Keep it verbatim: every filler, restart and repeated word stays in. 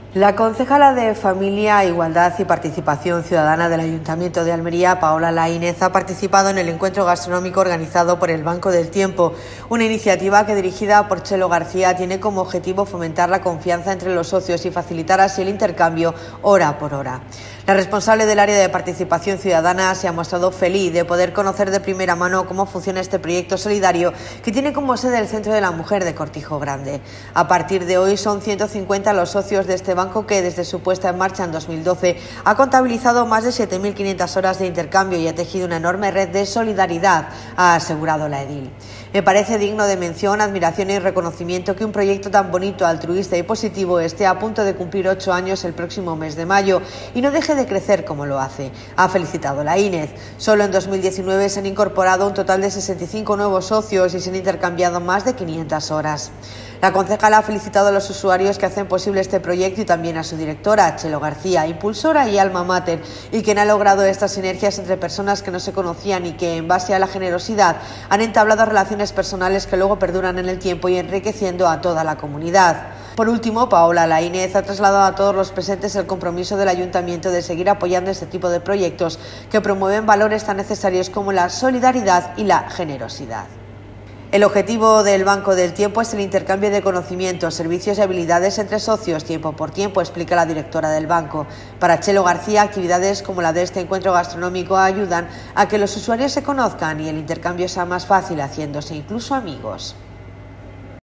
La concejala de Familia, Igualdad y Participación Ciudadana del Ayuntamiento de Almería, Paola Laínez, ha participado en el encuentro gastronómico organizado por el Banco del Tiempo, una iniciativa que, dirigida por Chelo García, tiene como objetivo fomentar la confianza entre los socios y facilitar así el intercambio hora por hora. La responsable del área de participación ciudadana se ha mostrado feliz de poder conocer de primera mano cómo funciona este proyecto solidario que tiene como sede el Centro de la Mujer de Cortijo Grande. A partir de hoy son ciento cincuenta los socios de este banco que, desde su puesta en marcha en dos mil doce, ha contabilizado más de siete mil quinientas horas de intercambio y ha tejido una enorme red de solidaridad, ha asegurado la edil. Me parece digno de mención, admiración y reconocimiento que un proyecto tan bonito, altruista y positivo esté a punto de cumplir ocho años el próximo mes de mayo y no deje de crecer como lo hace, ha felicitado Laínez. Solo en dos mil diecinueve se han incorporado un total de sesenta y cinco nuevos socios y se han intercambiado más de quinientas horas. La concejala ha felicitado a los usuarios que hacen posible este proyecto y también a su directora, Chelo García, impulsora y alma mater, y quien ha logrado estas sinergias entre personas que no se conocían y que, en base a la generosidad, han entablado relaciones personales que luego perduran en el tiempo y enriqueciendo a toda la comunidad. Por último, Paola Laínez ha trasladado a todos los presentes el compromiso del Ayuntamiento de seguir apoyando este tipo de proyectos que promueven valores tan necesarios como la solidaridad y la generosidad. El objetivo del Banco del Tiempo es el intercambio de conocimientos, servicios y habilidades entre socios, tiempo por tiempo, explica la directora del banco. Para Chelo García, actividades como la de este encuentro gastronómico ayudan a que los usuarios se conozcan y el intercambio sea más fácil, haciéndose incluso amigos.